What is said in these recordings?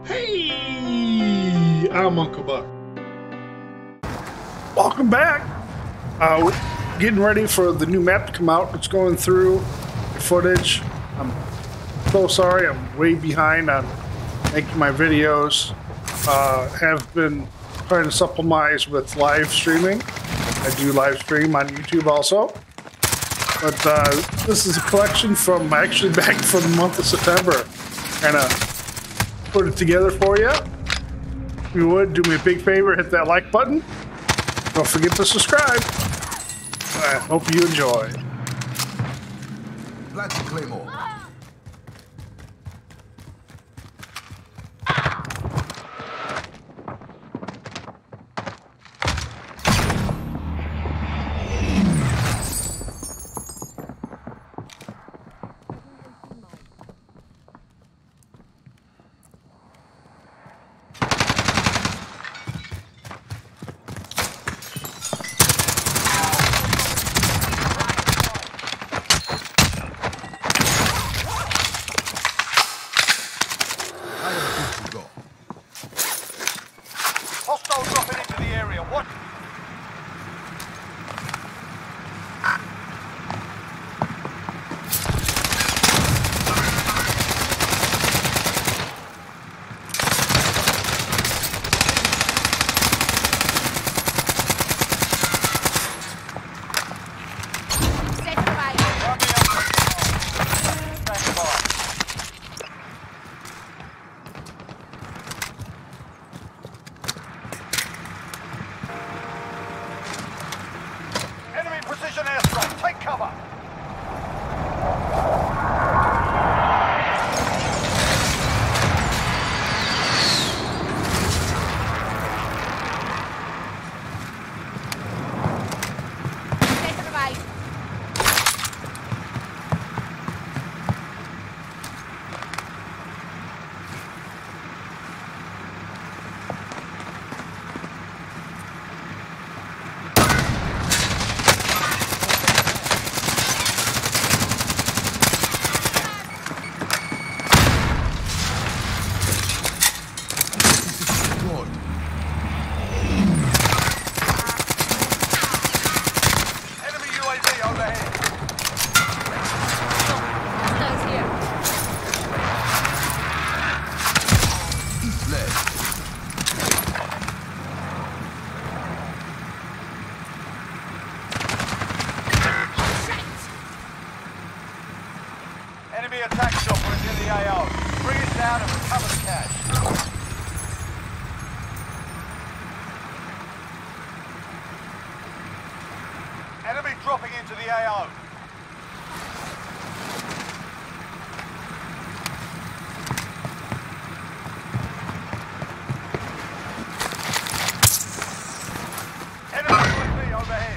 Hey, I'm Uncle Buck. Welcome back. We're getting ready for the new map to come out. It's going through the footage. I'm so sorry. I'm way behind on making my videos. Have been trying to supplement with live streaming. I do live stream on YouTube also. But this is a collection from actually back from the month of September. Kind of put it together for you. If you would, do me a big favor, hit that like button. Don't forget to subscribe. I hope you enjoy. Plant the Claymore. Hostile dropping into the area. What? Precision airstrike. Take cover. Enemy attack chopper is in the AO. Bring it down and recover the cash. Enemy dropping into the AO. Enemy UAV overhead.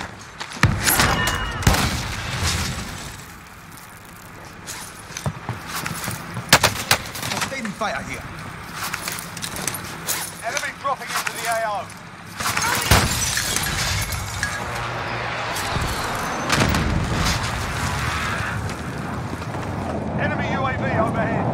Fighter here. Enemy dropping into the AO. Enemy UAV overhead.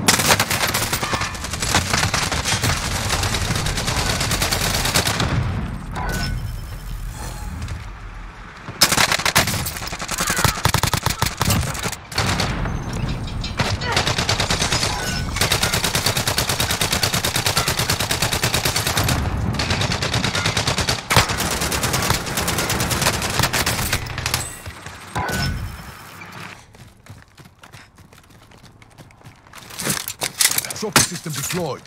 Trophy system deployed.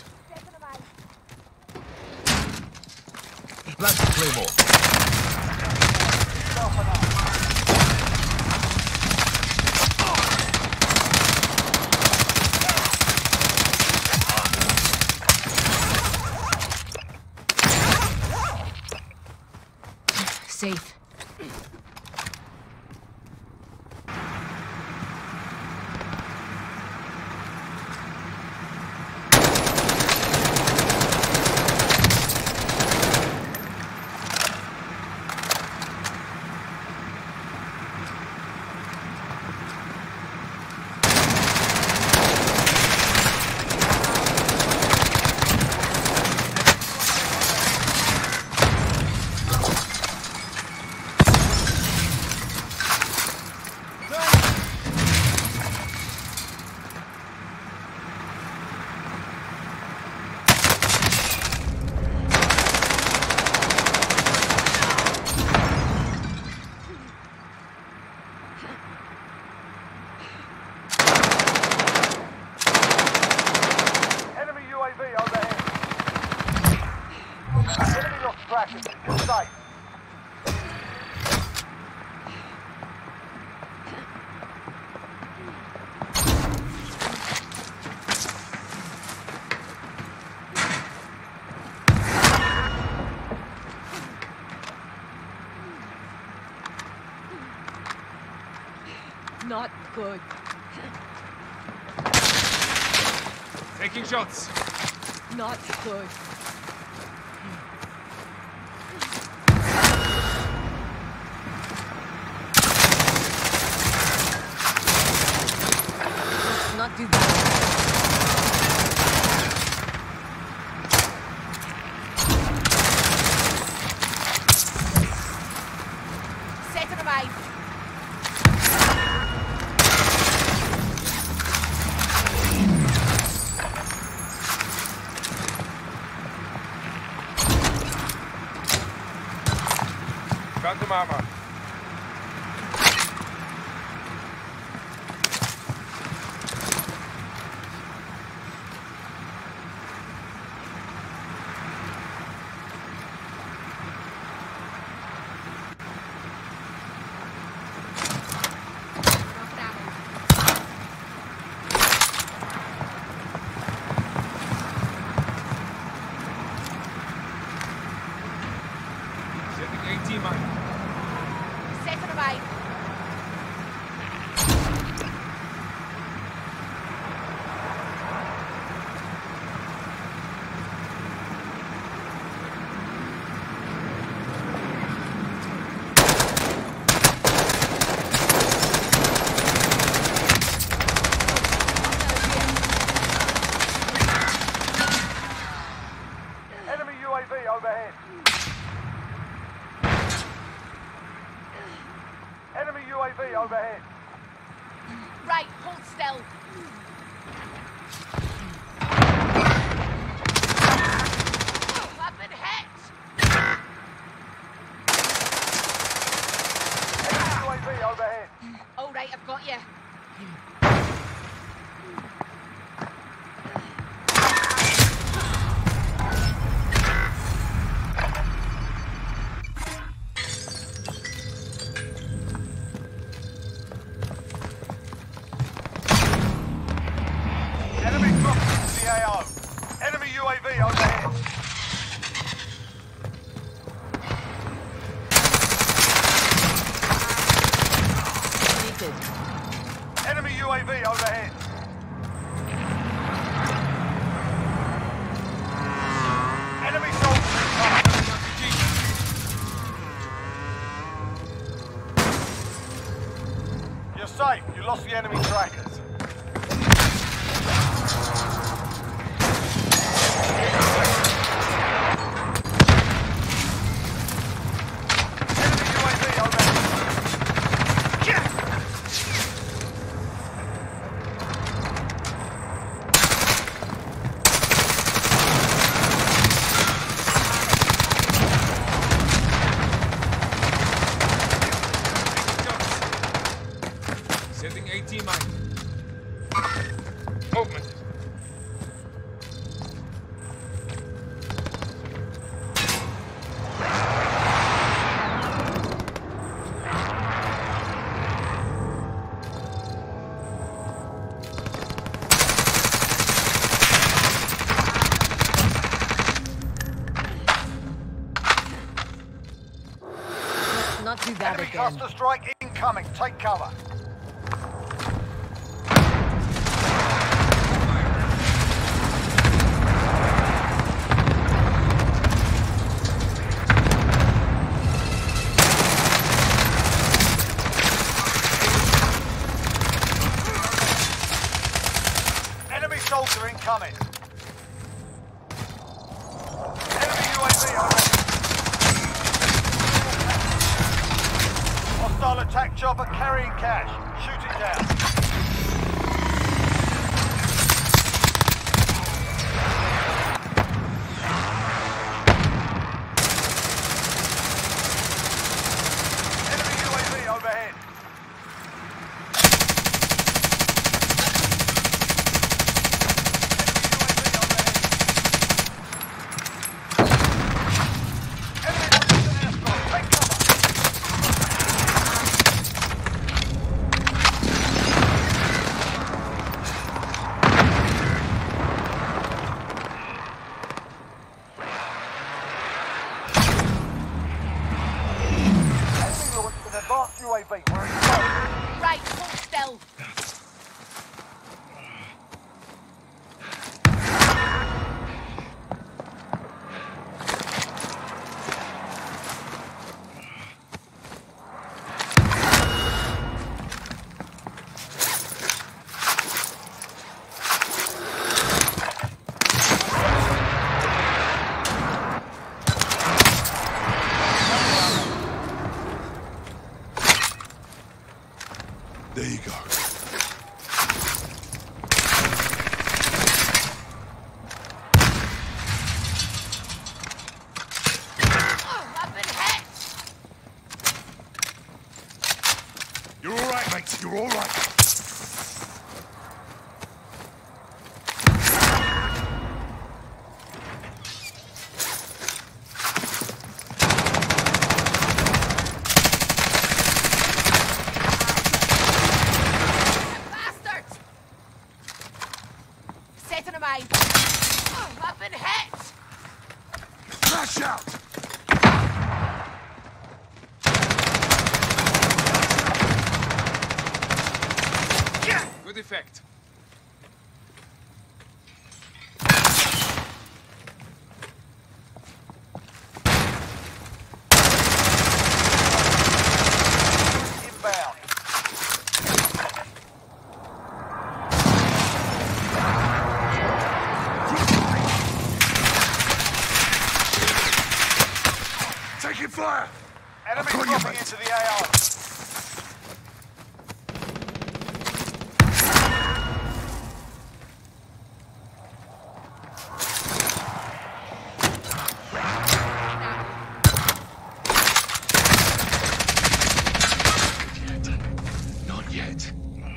Plant the Claymore. Safe. trackers. You're safe. Not good. Taking shots. Not good. Let's not do that. Setting a mine. Got the mama. Setting 18 mine. Setting a mine. Enemy UAV overhead. Enemy UAV overhead. Right, hold still. Oh, I've been hit. Enemy UAV overhead. All right, I've got you. Enemy dropping into the AO. Enemy UAV overhead. Needed. Enemy UAV overhead. Enemy soldiers incoming. You're safe. You lost the enemy trackers. Enemy UAV overhead. Setting 18 mine. Movement. Let's not do that Enemy again. cluster strike incoming. Take cover. Enemy soldier incoming. Enemy UAV overhead. Hostile attack chopper carrying cash. Shoot it down. Enemy UAV overhead. Enemy Oh, I've been hit! Flash out! Good effect. Inbound. Taking fire! Enemy I've got you, dropping mate. into the AO. Not yet.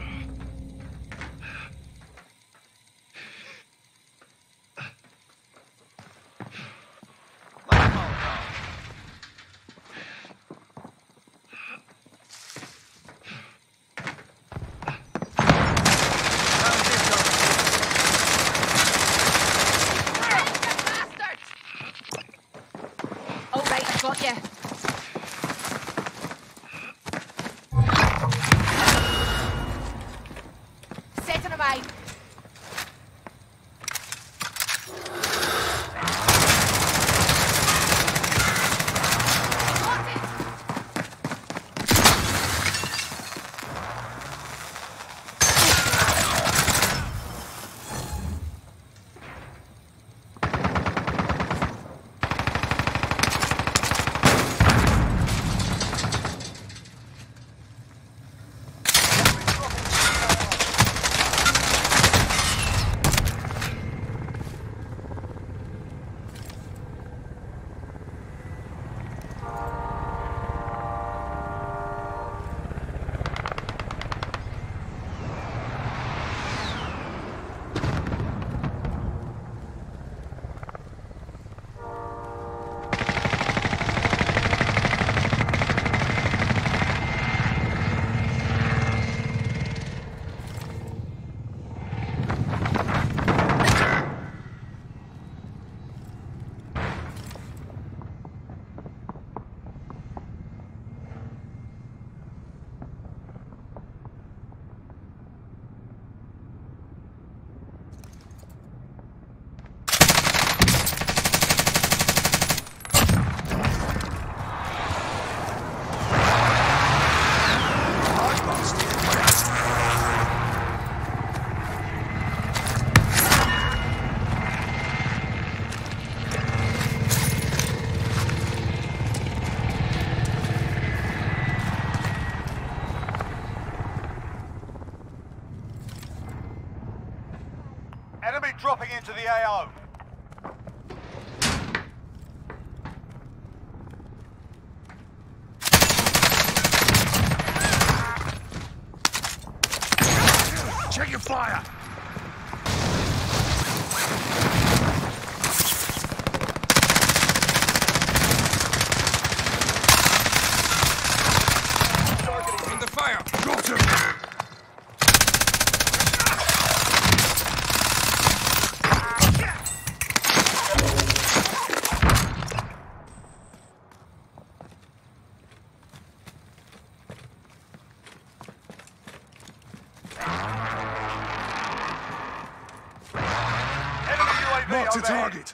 Bastard! All right, I've got you. Setting a mine. Got it! Enemy dropping into the AO. Check your fire! Under fire. Got him! Enemy UAV Marked a overhead. target.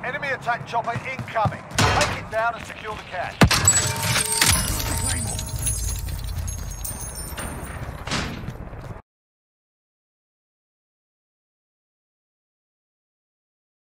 Enemy attack chopper incoming. Take it down and secure the cache.